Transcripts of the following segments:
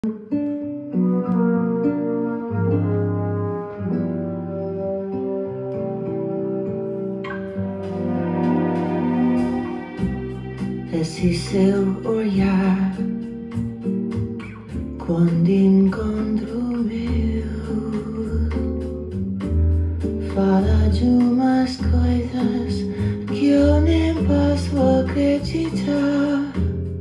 Desiseu olhar quando encontro o meu. Fala de umas coisas que eu nem posso acreditar.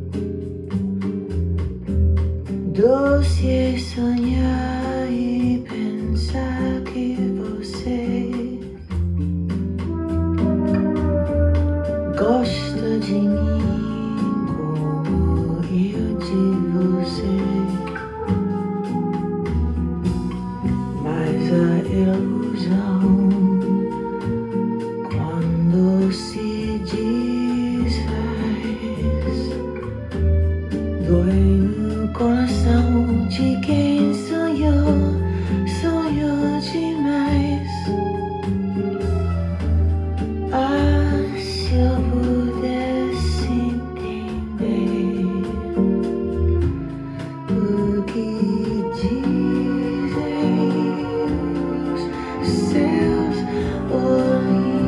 Doce é sonhar e pensar que você gosta de mim como eu de você. Mas a ilusão, quando se desfaz, dói no coração de quem sonhou, sonhou demais. Ah, se eu pudesse entender o que dizem os seus olhos.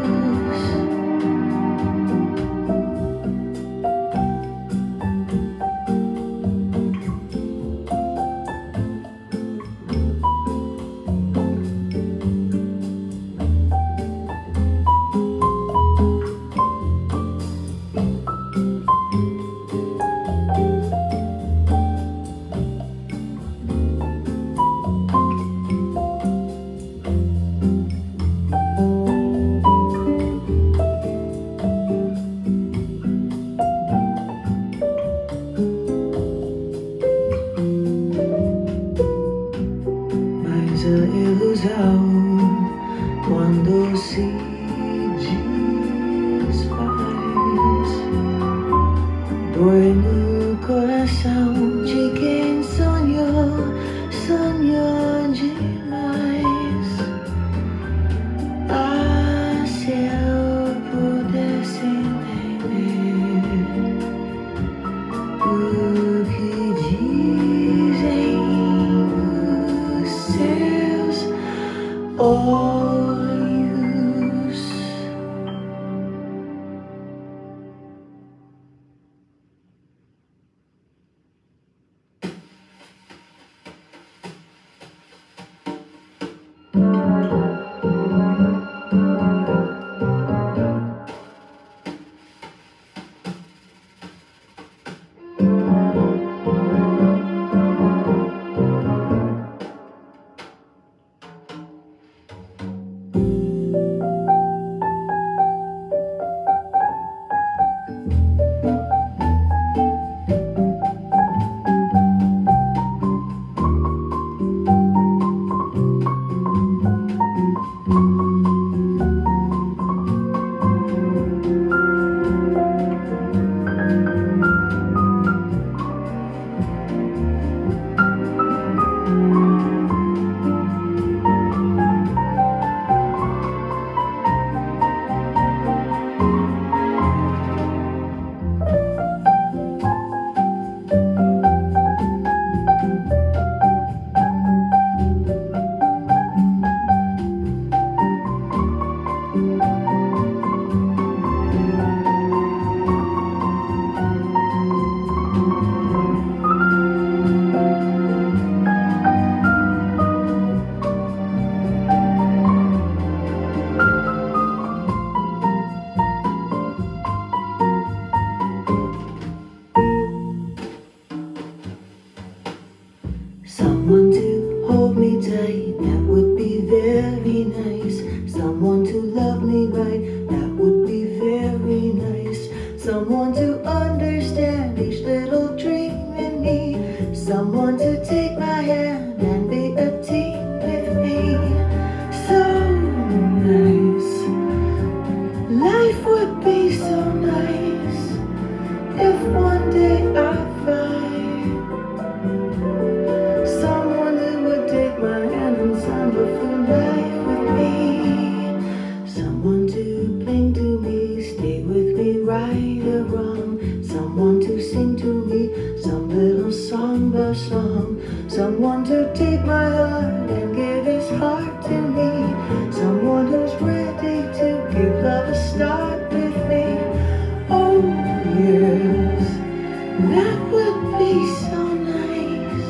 Mas a ilusão, quando se desfaz, dói no coração de quem sonhou, sonhou demais. Ah, se eu pudesse entender o que dizem os seus olhos. Someone to hold me tight, that would be very nice. Someone to love me right, that would be very nice. Someone to understand each little dream in me. Someone to take my hand and be a team with me. So nice, life would be so nice if one day I find someone who would take my hand and samba for life with me. Someone to cling to me, stay with me right or wrong. Someone to sing to me some little song by song. song. Someone to take my heart and give his heart to me. Someone who's ready to give love a start with me. Oh yes, that would be so nice.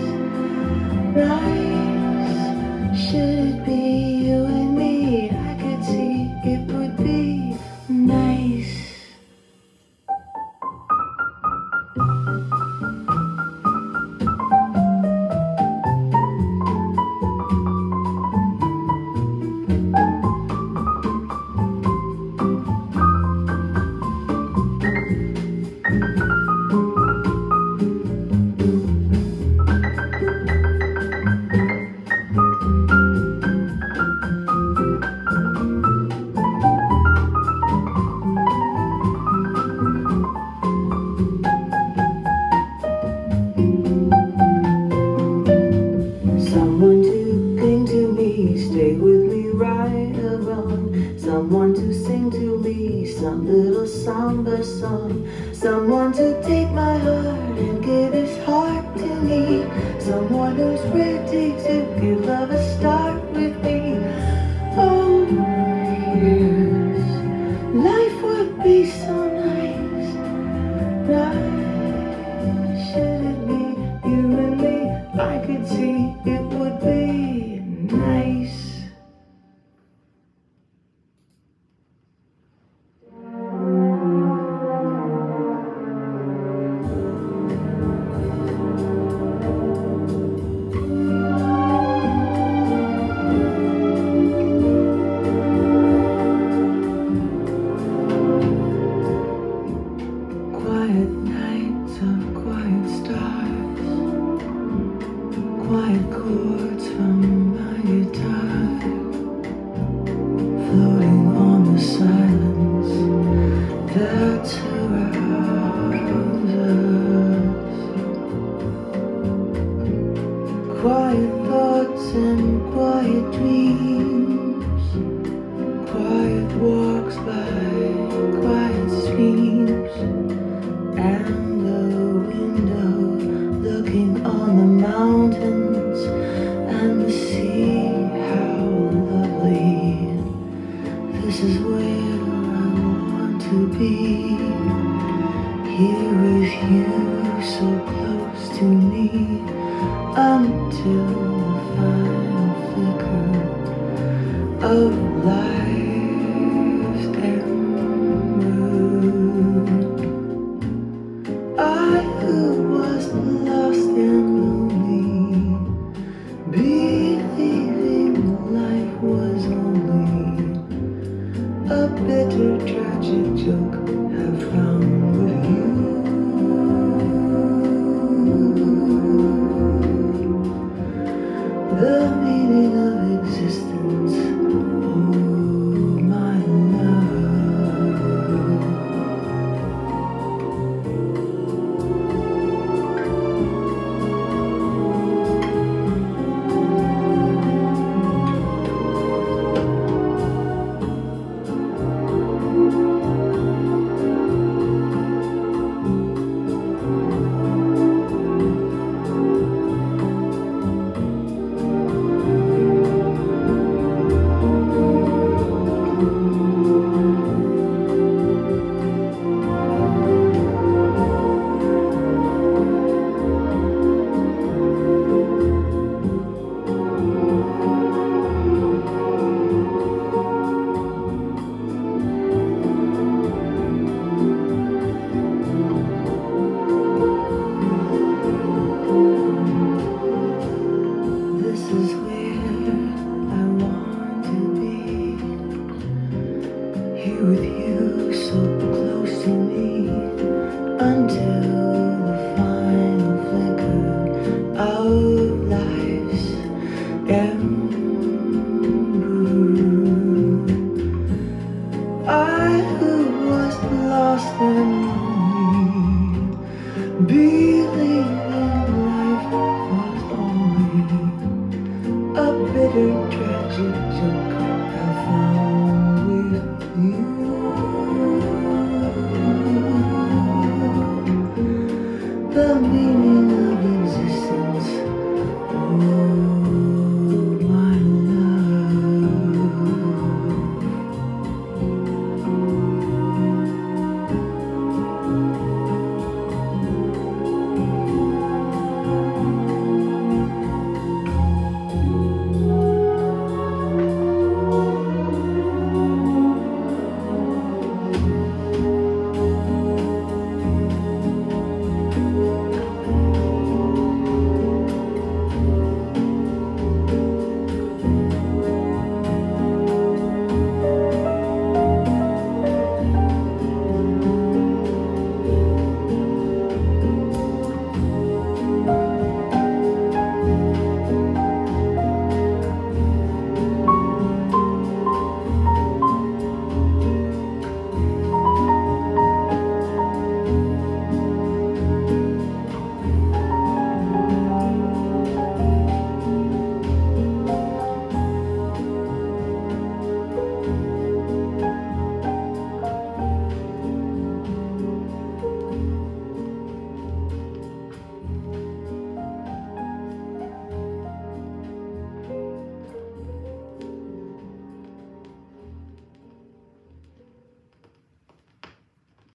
Nice. Should it be you and me? I could see it would be nice. Someone to cling to me, stay with me right around. Someone to sing to me some little samba song. Someone to take my heart and give his heart to me. Someone who's ready to give love a start with me. Oh yes, life would be so nice. Nice. Should it be you and me? I could see it would be nice. Quiet nights of quiet stars, quiet chords from my guitar, floating on the silence that surrounds us. Quiet thoughts and quiet dreams, quiet walks by quiet streams, and the window looking on the mountains and the sea. How lovely. This is where I want to be, here with you, so close to me, until the final flicker of life's ember. I who was lost and lonely, believing life was only a bitter tragic joke, have found with you the meaning of existence. Oh my love. With you so close to me, until the final flicker of